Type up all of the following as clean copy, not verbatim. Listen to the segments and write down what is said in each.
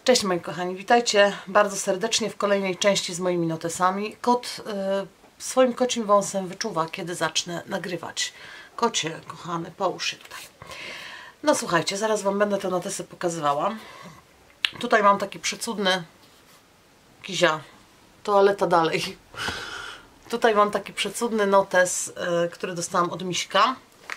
Cześć moi kochani, witajcie bardzo serdecznie w kolejnej części z moimi notesami. Kot swoim kocim wąsem wyczuwa, kiedy zacznę nagrywać. Kocie, kochany, połóż się tutaj. No słuchajcie, zaraz Wam będę te notesy pokazywała. Tutaj mam taki przecudny Kizia, toaleta dalej. Tutaj mam taki przecudny notes, który dostałam od Miśka.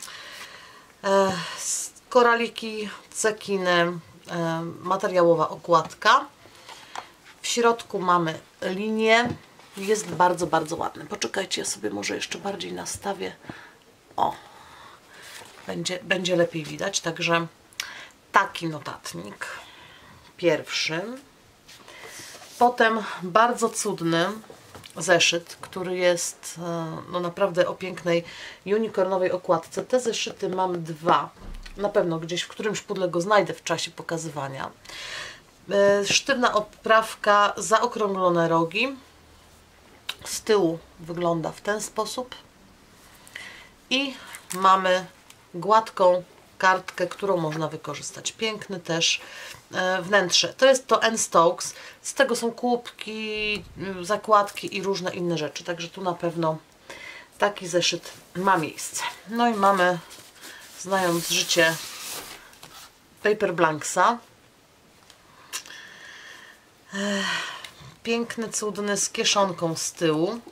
Koraliki, cekiny, materiałowa okładka. W środku mamy linię. Jest bardzo, bardzo ładny. Poczekajcie, ja sobie może jeszcze bardziej nastawię. O, będzie lepiej widać. Także taki notatnik pierwszy. Potem bardzo cudny zeszyt, który jest no naprawdę o pięknej unicornowej okładce. Te zeszyty mam dwa. Na pewno gdzieś w którymś pudle go znajdę w czasie pokazywania. Sztywna oprawka, zaokrąglone rogi. Z tyłu wygląda w ten sposób. I mamy gładką kartkę, którą można wykorzystać. Piękny też wnętrze. To jest to N. Stokes. Z tego są kubki, zakładki i różne inne rzeczy. Także tu na pewno taki zeszyt ma miejsce. No i mamy, znając życie, Paper Blanksa. Piękny, cudny, z kieszonką z tyłu.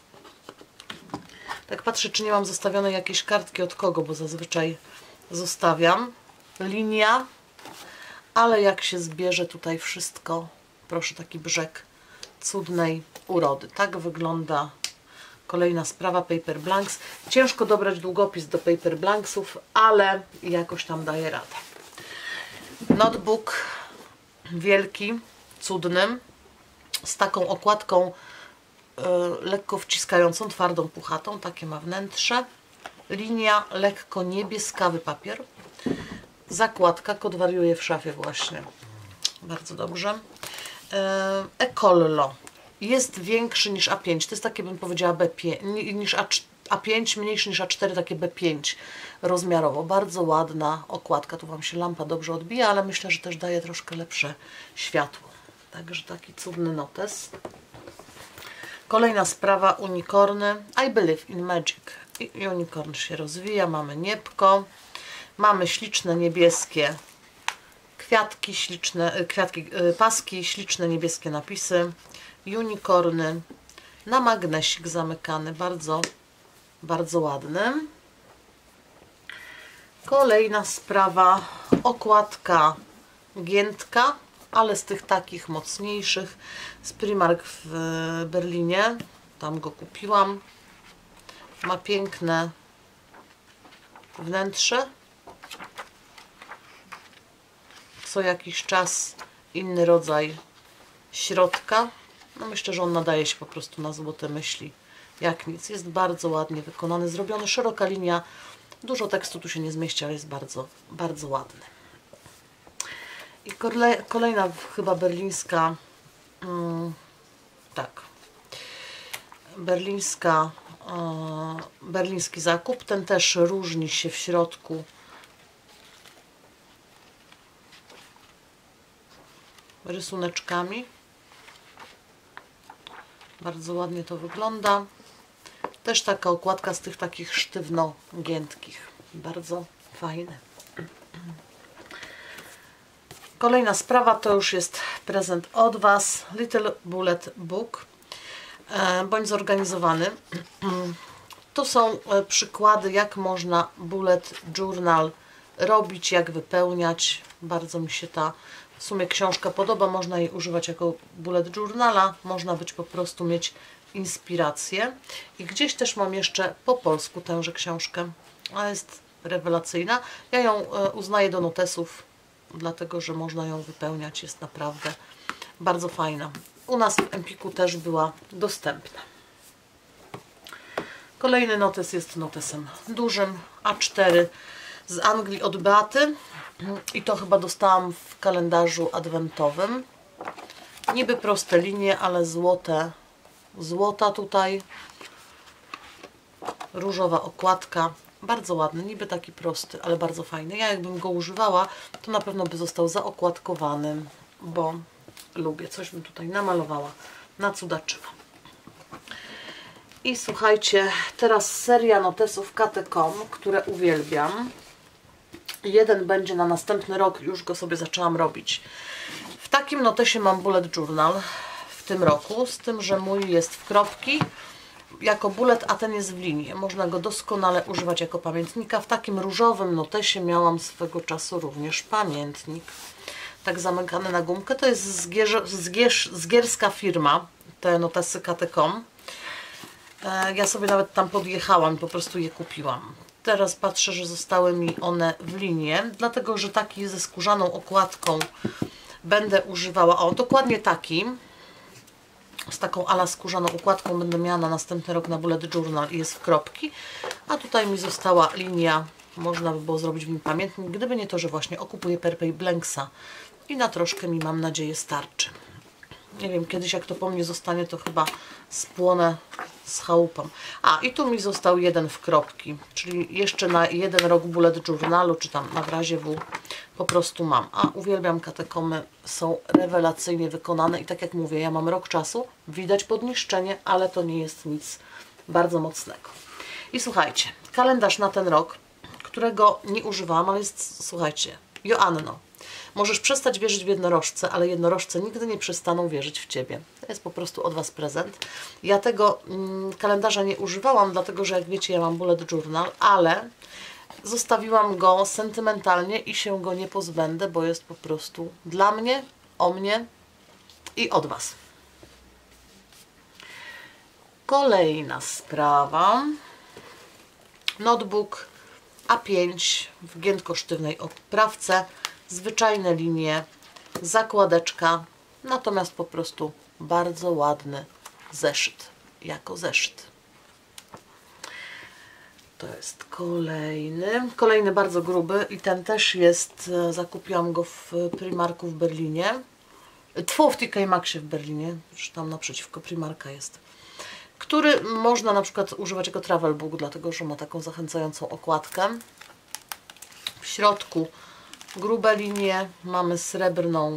Tak patrzę, czy nie mam zostawionej jakiejś kartki od kogo, bo zazwyczaj zostawiam. Linia, ale jak się zbierze tutaj wszystko, proszę, taki brzeg cudnej urody. Tak wygląda kolejna sprawa Paper Blanks. Ciężko dobrać długopis do Paper Blanksów, ale jakoś tam daje radę. Notebook wielki, cudny, z taką okładką lekko wciskającą, twardą, puchatą. Takie ma wnętrze. Linia, lekko niebieskawy papier. Zakładka, kot wariuje w szafie właśnie. Bardzo dobrze. Ecollo. Jest większy niż A5. To jest takie, bym powiedziała, B5, niż A5, mniejszy niż A4, takie B5 rozmiarowo. Bardzo ładna okładka. Tu Wam się lampa dobrze odbija, ale myślę, że też daje troszkę lepsze światło. Także taki cudny notes. Kolejna sprawa, unicorny. I believe in magic. I unicorn się rozwija. Mamy niebko. Mamy śliczne niebieskie kwiatki, paski, śliczne niebieskie napisy. Unicorny na magnesik zamykany. Bardzo, bardzo ładny. Kolejna sprawa, okładka giętka, ale z tych takich mocniejszych, z Primark w Berlinie. Tam go kupiłam. Ma piękne wnętrze. Co jakiś czas inny rodzaj środka. No myślę, że on nadaje się po prostu na złote myśli. Jak nic. Jest bardzo ładnie wykonany, zrobiony. Szeroka linia. Dużo tekstu tu się nie zmieści, ale jest bardzo, bardzo ładny. I kolejna chyba berlińska, tak, berliński zakup. Ten też różni się w środku rysuneczkami. Bardzo ładnie to wygląda. Też taka okładka z tych takich sztywno giętkich. Bardzo fajne. Kolejna sprawa to już jest prezent od Was. Little Bullet Book. Bądź zorganizowany. Tu są przykłady, jak można bullet journal robić, jak wypełniać. Bardzo mi się ta w sumie książka podoba. Można jej używać jako bullet journala. Można być po prostu mieć inspirację. I gdzieś też mam jeszcze po polsku tęże książkę. A jest rewelacyjna. Ja ją uznaję do notesów, dlatego że można ją wypełniać. Jest naprawdę bardzo fajna. U nas w Empiku też była dostępna. Kolejny notes jest notesem dużym, A4 z Anglii od Beaty. I to chyba dostałam w kalendarzu adwentowym. Niby proste linie, ale złota tutaj. Różowa okładka. Bardzo ładny, niby taki prosty, ale bardzo fajny. Ja jakbym go używała, to na pewno by został zaokładkowany, bo lubię. Coś bym tutaj namalowała, nacudaczyła. I słuchajcie, teraz seria notesów Kate.com, które uwielbiam. Jeden będzie na następny rok, już go sobie zaczęłam robić. W takim notesie mam bullet journal w tym roku, z tym, że mój jest w kropki jako bullet, a ten jest w linii. Można go doskonale używać jako pamiętnika. W takim różowym notesie miałam swego czasu również pamiętnik. Tak zamykany na gumkę. To jest zgierska firma, te notesy Kate.com. Ja sobie nawet tam podjechałam, po prostu je kupiłam. Teraz patrzę, że zostały mi one w linie, dlatego że taki ze skórzaną okładką będę używała. O, dokładnie taki. Z taką ala skórzaną układką będę miała na następny rok na bullet journal i jest w kropki. A tutaj mi została linia, można by było zrobić w nim pamiętnik, gdyby nie to, że właśnie okupuję Perpej Blanksa i na troszkę mi, mam nadzieję, starczy. Nie wiem, kiedyś jak to po mnie zostanie, to chyba spłonę z chałupą. A, i tu mi został jeden w kropki, czyli jeszcze na jeden rok bullet journalu, czy tam na w razie W po prostu mam. A uwielbiam Kate.comy, są rewelacyjnie wykonane i tak jak mówię, ja mam rok czasu, widać podniszczenie, ale to nie jest nic bardzo mocnego. I słuchajcie, kalendarz na ten rok, którego nie używałam, ale jest, słuchajcie, Joanno, możesz przestać wierzyć w jednorożce, ale jednorożce nigdy nie przestaną wierzyć w Ciebie. To jest po prostu od Was prezent. Ja tego kalendarza nie używałam, dlatego że jak wiecie, ja mam bullet journal, ale zostawiłam go sentymentalnie i się go nie pozbędę, bo jest po prostu dla mnie, o mnie i od Was. Kolejna sprawa. Notebook A5 w giętko-sztywnej oprawce. Zwyczajne linie, zakładeczka, natomiast po prostu bardzo ładny zeszyt, jako zeszyt. To jest kolejny bardzo gruby i ten też jest, zakupiłam go w Primarku w Berlinie, w TK Maxxie w Berlinie, już tam naprzeciwko Primarka jest, który można na przykład używać jako travel book, dlatego że ma taką zachęcającą okładkę. W środku grube linie, mamy srebrną,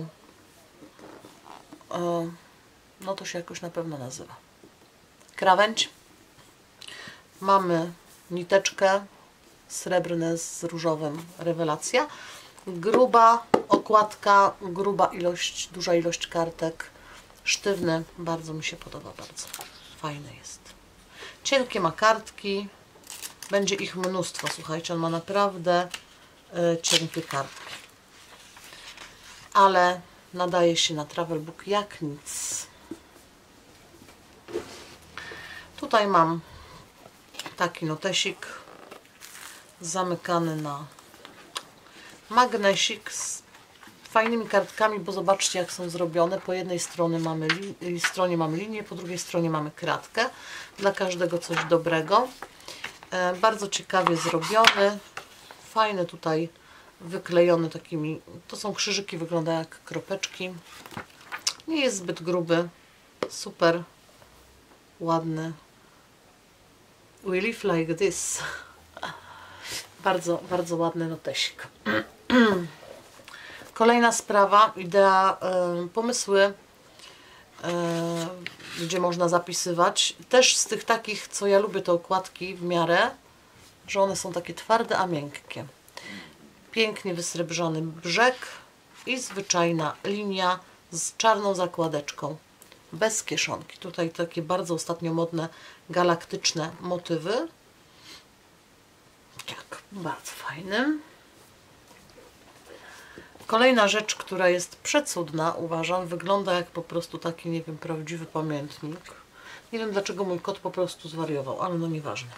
no to się jakoś na pewno nazywa, krawędź. Mamy niteczkę, srebrne z różowym, rewelacja. Gruba okładka, duża ilość kartek, sztywny, bardzo mi się podoba, bardzo fajny jest. Cienkie ma kartki, będzie ich mnóstwo, słuchajcie, on ma naprawdę cienkie kartki, ale nadaje się na travel book jak nic. Tutaj mam taki notesik zamykany na magnesik z fajnymi kartkami, bo zobaczcie jak są zrobione. Po jednej stronie mamy linię, po drugiej stronie mamy kratkę. Dla każdego coś dobrego. Bardzo ciekawie zrobiony. Fajny tutaj wyklejony takimi, to są krzyżyki, wygląda jak kropeczki. Nie jest zbyt gruby. Super ładny. We live like this. Bardzo, bardzo ładny notesik. Kolejna sprawa, idea, pomysły, gdzie można zapisywać. Też z tych takich, co ja lubię, te okładki w miarę, że one są takie twarde, a miękkie. Pięknie wysrebrzony brzeg i zwyczajna linia z czarną zakładeczką. Bez kieszonki. Tutaj takie bardzo ostatnio modne, galaktyczne motywy. Tak, bardzo fajny. Kolejna rzecz, która jest przecudna, uważam, wygląda jak po prostu taki, nie wiem, prawdziwy pamiętnik. Nie wiem dlaczego mój kot po prostu zwariował, ale no nieważne.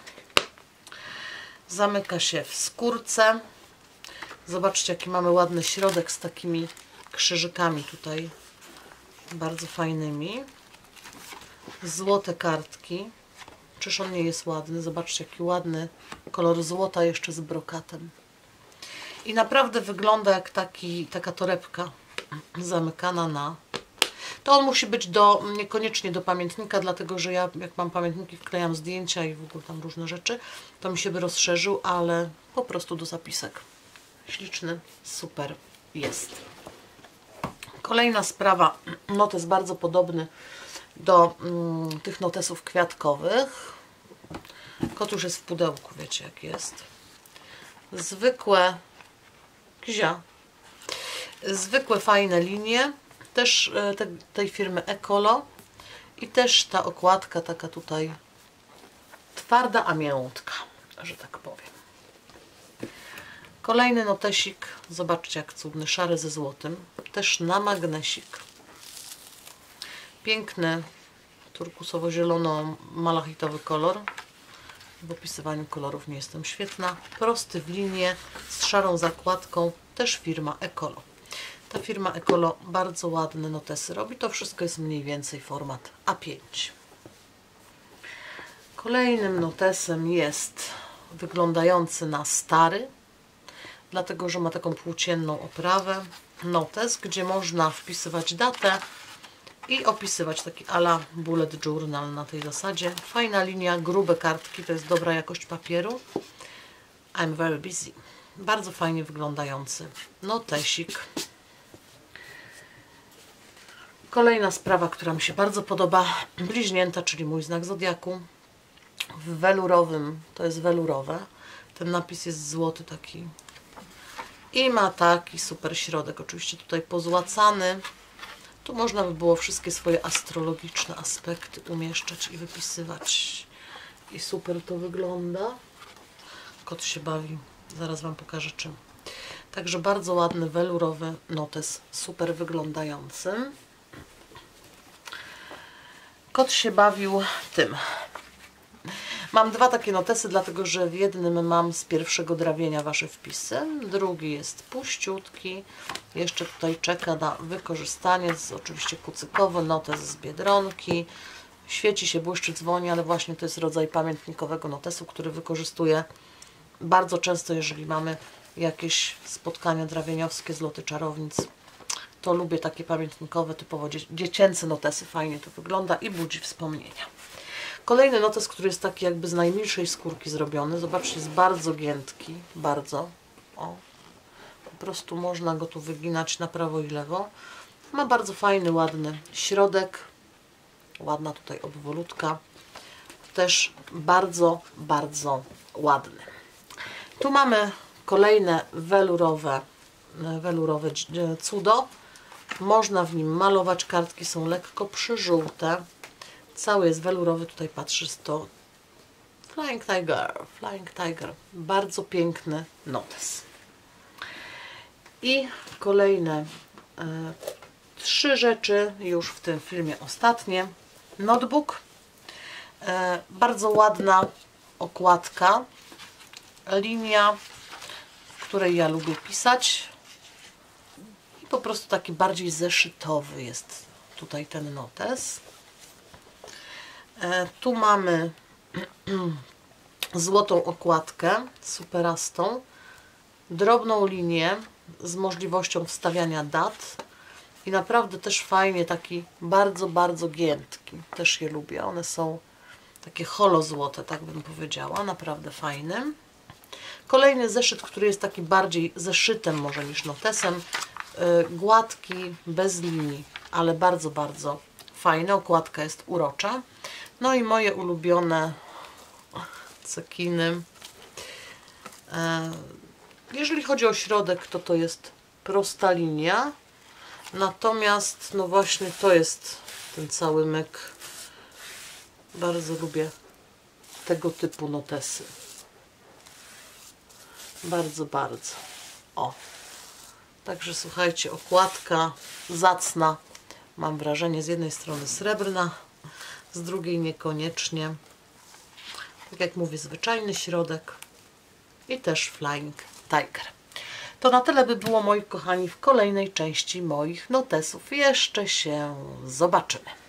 Zamyka się w skórce. Zobaczcie, jaki mamy ładny środek z takimi krzyżykami tutaj. Bardzo fajnymi. Złote kartki. Czyż on nie jest ładny? Zobaczcie, jaki ładny kolor złota jeszcze z brokatem. I naprawdę wygląda jak taka torebka zamykana na... To on musi być niekoniecznie do pamiętnika, dlatego że ja jak mam pamiętniki, wklejam zdjęcia i w ogóle tam różne rzeczy, to mi się by rozszerzył, ale po prostu do zapisek. Śliczny, super jest. Kolejna sprawa, notes bardzo podobny do tych notesów kwiatkowych. Kot już jest w pudełku, wiecie jak jest. Zwykłe zwykłe fajne linie, też tej firmy Ecolo i też ta okładka taka tutaj twarda, a miętka, że tak powiem. Kolejny notesik, zobaczcie jak cudny, szary ze złotym, też na magnesik. Piękny turkusowo-zielono-malachitowy kolor. W opisywaniu kolorów nie jestem świetna. Prosty w linię, z szarą zakładką, też firma Ecolo. Ta firma Ecolo bardzo ładne notesy robi. To wszystko jest mniej więcej format A5. Kolejnym notesem jest wyglądający na stary, dlatego że ma taką płócienną oprawę. Notes, gdzie można wpisywać datę i opisywać, taki ala bullet journal na tej zasadzie. Fajna linia, grube kartki, to jest dobra jakość papieru. I'm very busy. Bardzo fajnie wyglądający notesik. Kolejna sprawa, która mi się bardzo podoba, bliźnięta, czyli mój znak zodiaku. W welurowym, to jest welurowe. Ten napis jest złoty taki. I ma taki super środek, oczywiście tutaj pozłacany. Tu można by było wszystkie swoje astrologiczne aspekty umieszczać i wypisywać. I super to wygląda. Kot się bawi. Zaraz Wam pokażę czym. Także bardzo ładny, welurowy notes, super wyglądający. Kot się bawił tym. Mam dwa takie notesy, dlatego że w jednym mam z pierwszego drawienia Wasze wpisy, drugi jest puściutki, jeszcze tutaj czeka na wykorzystanie, jest oczywiście kucykowy, notes z Biedronki, świeci się, błyszczy, dzwoni, ale właśnie to jest rodzaj pamiętnikowego notesu, który wykorzystuję bardzo często, jeżeli mamy jakieś spotkania drawieniowskie z loty czarownic, to lubię takie pamiętnikowe, typowo dziecięce notesy, fajnie to wygląda i budzi wspomnienia. Kolejny notes, który jest taki jakby z najmilszej skórki zrobiony. Zobaczcie, jest bardzo giętki. Bardzo. O. Po prostu można go tu wyginać na prawo i lewo. Ma bardzo fajny, ładny środek. Ładna tutaj obwolutka. Też bardzo, bardzo ładny. Tu mamy kolejne welurowe cudo. Można w nim malować. Kartki są lekko przyżółte. Cały jest welurowy, tutaj patrzysz, to Flying Tiger, bardzo piękny notes. I kolejne trzy rzeczy już w tym filmie, ostatnie. Notebook, bardzo ładna okładka, linia, w której ja lubię pisać i po prostu taki bardziej zeszytowy jest tutaj ten notes. Tu mamy złotą okładkę, superastą, drobną linię z możliwością wstawiania dat i naprawdę też fajnie, taki bardzo, bardzo giętki. Też je lubię. One są takie holozłote, tak bym powiedziała, naprawdę fajnym. Kolejny zeszyt, który jest taki bardziej zeszytem może niż notesem, gładki, bez linii, ale bardzo, bardzo fajny. Okładka jest urocza. No i moje ulubione cekiny. Jeżeli chodzi o środek, to to jest prosta linia. Natomiast, no właśnie, to jest ten cały myk. Bardzo lubię tego typu notesy. Bardzo, bardzo. O. Także słuchajcie, okładka zacna. Mam wrażenie, z jednej strony srebrna, z drugiej niekoniecznie. Tak jak mówię, zwyczajny środek i też Flying Tiger. To na tyle by było, moi kochani, w kolejnej części moich notesów. Jeszcze się zobaczymy.